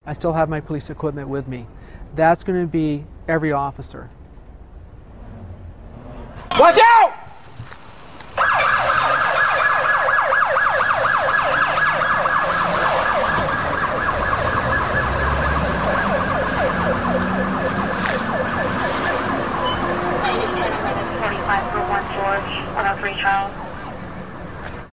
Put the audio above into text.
I still have my police equipment with me. That's going to be every officer. Watch out! Gentlemen, it's 45 for 1 George, 103 Charles.